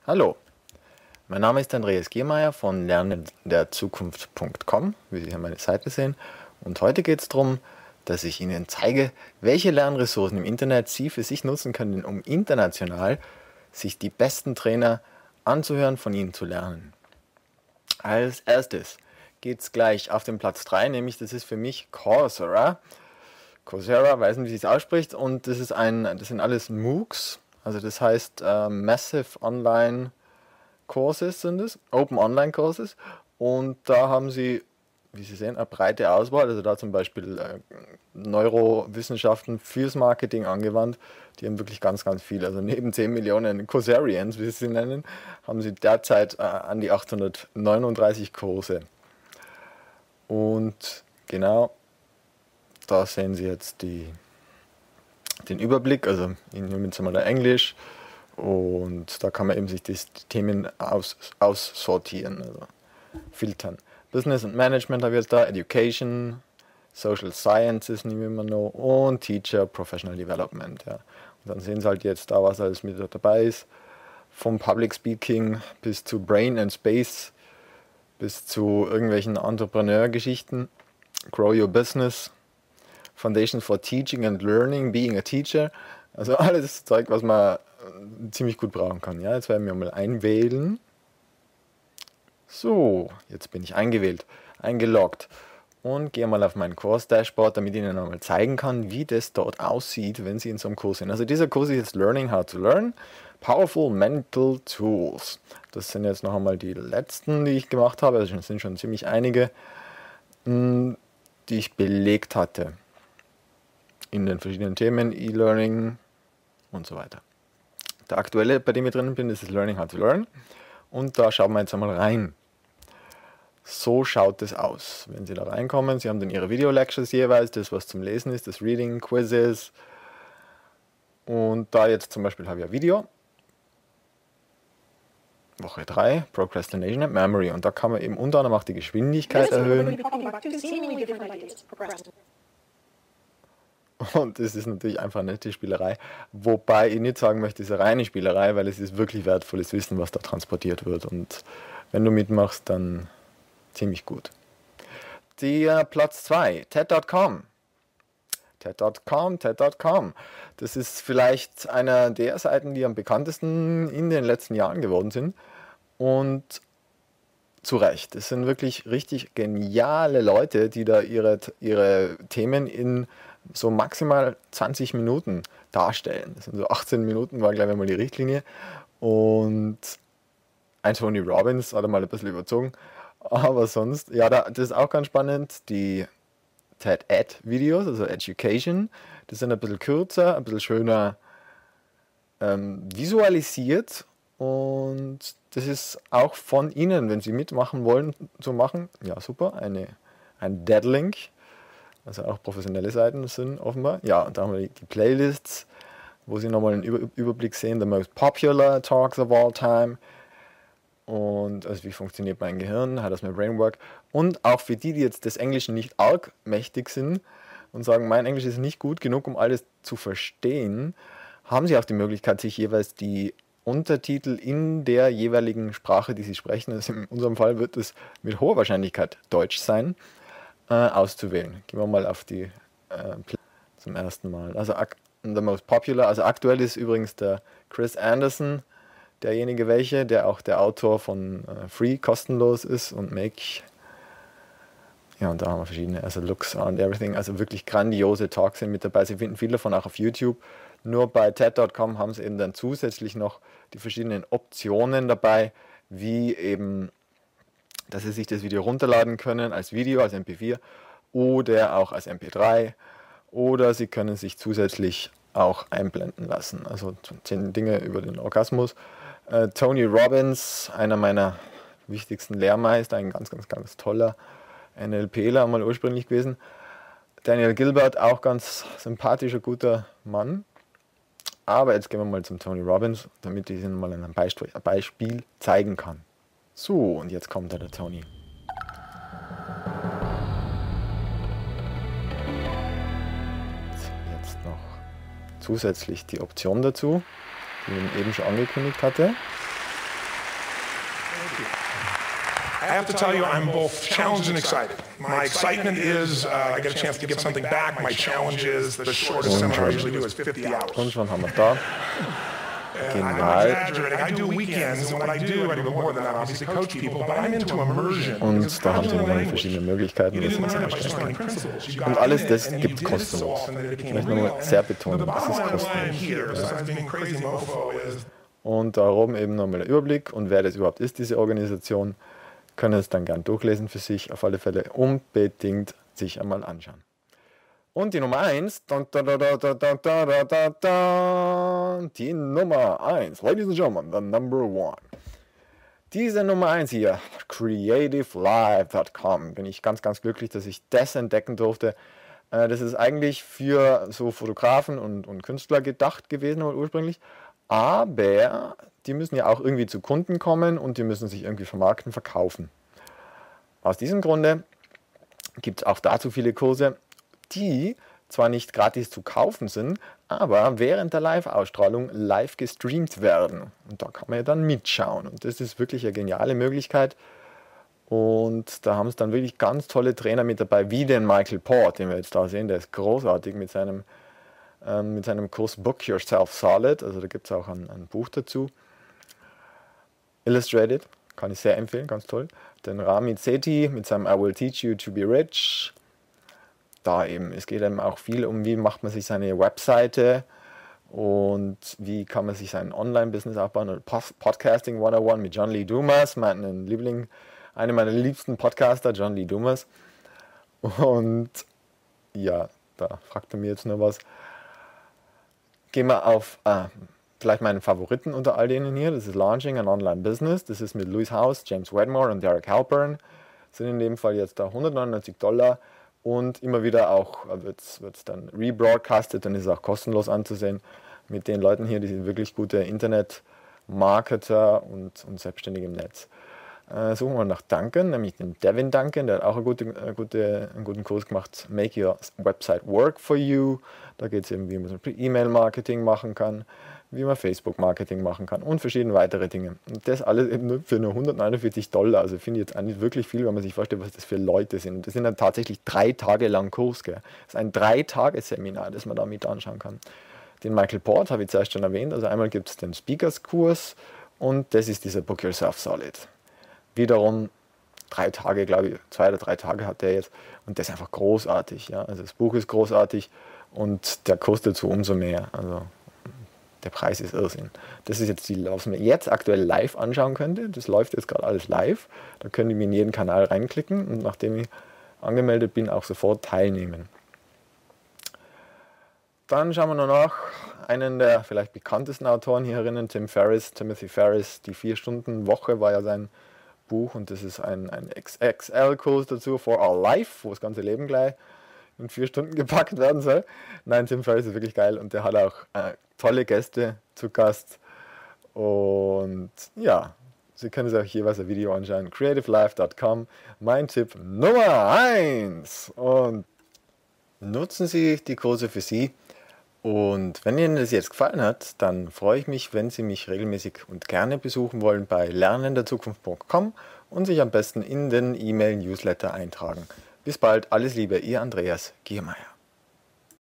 Hallo, mein Name ist Andreas Giermeier von lernenderzukunft.com, wie Sie hier meine Seite sehen. Und heute geht es darum, dass ich Ihnen zeige, welche Lernressourcen im Internet Sie für sich nutzen können, um international sich die besten Trainer anzuhören, von ihnen zu lernen. Als erstes geht es gleich auf den Platz 3, nämlich das ist für mich Coursera. Coursera, weiß nicht, wie es ausspricht, und das sind alles MOOCs, also das heißt Massive Online Courses sind es, Open Online Courses, und da haben sie, wie Sie sehen, eine breite Auswahl, also da zum Beispiel Neurowissenschaften fürs Marketing angewandt, die haben wirklich ganz, ganz viel, also neben 10 Millionen Courserians, wie sie sie nennen, haben sie derzeit an die 839 Kurse. Und genau, da sehen Sie jetzt den Überblick, also ich nehme jetzt mal Englisch, und da kann man eben sich die Themen aussortieren, also filtern. Business and Management habe ich jetzt da, Education, Social Sciences nehmen wir noch und Teacher, Professional Development. Ja. Und dann sehen Sie halt jetzt da, was alles mit dabei ist, vom Public Speaking bis zu Brain and Space, bis zu irgendwelchen Entrepreneur-Geschichten, Grow Your Business, Foundation for Teaching and Learning, Being a Teacher, also alles Zeug, was man ziemlich gut brauchen kann. Ja, jetzt werden wir mal einwählen. So, jetzt bin ich eingeloggt und gehe mal auf mein Kurs-Dashboard, damit ich Ihnen einmal zeigen kann, wie das dort aussieht, wenn Sie in so einem Kurs sind. Also dieser Kurs ist jetzt Learning How to Learn, Powerful Mental Tools. Das sind jetzt noch einmal die letzten, die ich gemacht habe. Also es sind schon ziemlich einige, die ich belegt hatte in den verschiedenen Themen, E-Learning und so weiter. Der aktuelle, bei dem ich drin bin, ist das Learning How to Learn, und da schauen wir jetzt einmal rein. So schaut es aus, wenn Sie da reinkommen. Sie haben dann Ihre Video-Lectures jeweils, das was zum Lesen ist, das Reading, Quizzes, und da jetzt zum Beispiel habe ich ein Video, Woche 3, Procrastination and Memory, und da kann man eben unter anderem auch die Geschwindigkeit erhöhen. Und es ist natürlich einfach eine nette Spielerei, wobei ich nicht sagen möchte, es ist eine reine Spielerei, weil es ist wirklich wertvolles Wissen, was da transportiert wird, und wenn du mitmachst, dann ziemlich gut. Der Platz 2, TED.com. TED.com. Das ist vielleicht einer der Seiten, die am bekanntesten in den letzten Jahren geworden sind, und zu Recht. Es sind wirklich richtig geniale Leute, die da ihre Themen in so maximal 20 Minuten darstellen. Das sind so 18 Minuten, war glaube ich mal die Richtlinie. Und ein Tony Robbins hat er mal ein bisschen überzogen. Aber sonst, ja, das ist auch ganz spannend. Die TED-Ed-Videos, also Education, das sind ein bisschen kürzer, ein bisschen schöner visualisiert. Und das ist auch von Ihnen, wenn Sie mitmachen wollen, zu machen. Ja, super, ein Deadlink. Also auch professionelle Seiten sind offenbar. Ja, und da haben wir die Playlists, wo Sie nochmal einen Überblick sehen. The most popular talks of all time. Und also wie funktioniert mein Gehirn, hat das mein Brainwork. Und auch für die jetzt des Englischen nicht arg mächtig sind und sagen, mein Englisch ist nicht gut genug, um alles zu verstehen, haben Sie auch die Möglichkeit, sich jeweils die Untertitel in der jeweiligen Sprache, die Sie sprechen, also in unserem Fall wird es mit hoher Wahrscheinlichkeit Deutsch sein, auszuwählen. Gehen wir mal auf die zum ersten Mal. Also the most popular, also aktuell ist übrigens der Chris Anderson derjenige der auch der Autor von Free, kostenlos ist, und Make. Ja, und da haben wir verschiedene, also Looks and Everything, also wirklich grandiose Talks sind mit dabei. Sie finden viele davon auch auf YouTube. Nur bei TED.com haben sie eben dann zusätzlich noch die verschiedenen Optionen dabei, wie eben, dass Sie sich das Video runterladen können als Video, als MP4 oder auch als MP3, oder Sie können sich zusätzlich auch einblenden lassen. Also 10 Dinge über den Orgasmus. Tony Robbins, einer meiner wichtigsten Lehrmeister, ein ganz, ganz, ganz toller NLPler mal ursprünglich gewesen. Daniel Gilbert, auch ganz sympathischer, guter Mann. Aber jetzt gehen wir mal zum Tony Robbins, damit ich Ihnen mal ein Beispiel zeigen kann. So, und jetzt kommt der Tony. Jetzt noch zusätzlich die Option dazu, die ich eben schon angekündigt hatte. I have to tell you, I'm both challenged and excited. My excitement is I get a chance to give something back. My challenge is the shortest seminar I usually do is 50 hours. Und schon haben wir es da. I'm not exaggerating. I do weekends, and what I do more than that, obviously coach people, but I'm into immersion. Und da haben sie nochmal verschiedene Möglichkeiten, das ist einstellen. Und alles das gibt es kostenlos. Ich möchte nochmal sehr betonen, das ist kostenlos. Ja. Und da oben eben nochmal der Überblick und wer das überhaupt ist, diese Organisation, können es dann gern durchlesen für sich. Auf alle Fälle unbedingt sich einmal anschauen. Und die Nummer 1, die Nummer 1, Ladies and Gentlemen, the number 1. Diese Nummer 1 hier, creativelife.com, bin ich ganz, ganz glücklich, dass ich das entdecken durfte. Das ist eigentlich für so Fotografen und Künstler gedacht gewesen ursprünglich, aber die müssen ja auch irgendwie zu Kunden kommen und die müssen sich irgendwie vermarkten, verkaufen. Aus diesem Grunde gibt es auch dazu viele Kurse, die zwar nicht gratis zu kaufen sind, aber während der Live-Ausstrahlung live gestreamt werden. Und da kann man ja dann mitschauen. Und das ist wirklich eine geniale Möglichkeit. Und da haben es dann wirklich ganz tolle Trainer mit dabei, wie den Michael Port, den wir jetzt da sehen. Der ist großartig mit seinem Kurs Book Yourself Solid. Also da gibt es auch ein Buch dazu. Illustrated, kann ich sehr empfehlen, ganz toll. Den Ramit Sethi mit seinem I Will Teach You to Be Rich. Da eben, es geht eben auch viel um, wie macht man sich seine Webseite und wie kann man sich sein Online-Business aufbauen. Und Podcasting 101 mit John Lee Dumas, einer meiner liebsten Podcaster, John Lee Dumas. Und ja, da fragt er mir jetzt noch was. Gehen wir auf vielleicht meinen Favoriten unter all denen hier. Das ist Launching an Online Business. Das ist mit Louis House, James Wedmore und Derek Halpern. Sind in dem Fall jetzt da $199. Und immer wieder auch wird es dann rebroadcastet, dann ist es auch kostenlos anzusehen mit den Leuten hier, die sind wirklich gute Internet-Marketer und Selbstständige im Netz. Suchen wir nach Duncan, nämlich den Devin Duncan, der hat auch einen guten Kurs gemacht, Make Your Website Work for You. Da geht es eben, wie man E-Mail-Marketing machen kann, wie man Facebook-Marketing machen kann und verschiedene weitere Dinge. Und das alles eben nur für nur $149. Also finde ich jetzt eigentlich wirklich viel, wenn man sich vorstellt, was das für Leute sind. Und das sind dann tatsächlich 3 Tage lang Kurs. Gell? Das ist ein 3-Tage-Seminar, das man da mit anschauen kann. Den Michael Port habe ich zuerst schon erwähnt. Also einmal gibt es den Speakers-Kurs und das ist dieser Book Yourself Solid. Wiederum 3 Tage, glaube ich, 2 oder 3 Tage hat der jetzt. Und das ist einfach großartig. Ja? Also das Buch ist großartig und der Kurs dazu umso mehr. Also der Preis ist Irrsinn. Das ist jetzt was man jetzt aktuell live anschauen könnte. Das läuft jetzt gerade alles live. Da könnt ihr mir in jeden Kanal reinklicken und nachdem ich angemeldet bin, auch sofort teilnehmen. Dann schauen wir noch nach einen der vielleicht bekanntesten Autoren hierinnen, Timothy Ferriss. Die 4-Stunden-Woche war ja sein Buch und das ist ein XXL-Kurs dazu, For Our Life, wo das ganze Leben gleich in 4 Stunden gepackt werden soll. Nein, Tim Ferriss ist wirklich geil und der hat auch tolle Gäste zu Gast. Und ja, Sie können sich auch jeweils ein Video anschauen. creativelife.com, mein Tipp Nummer 1. Und nutzen Sie die Kurse für Sie. Und wenn Ihnen das jetzt gefallen hat, dann freue ich mich, wenn Sie mich regelmäßig und gerne besuchen wollen bei lernenderzukunft.com und sich am besten in den E-Mail-Newsletter eintragen. Bis bald, alles Liebe, Ihr Andreas Giermeier.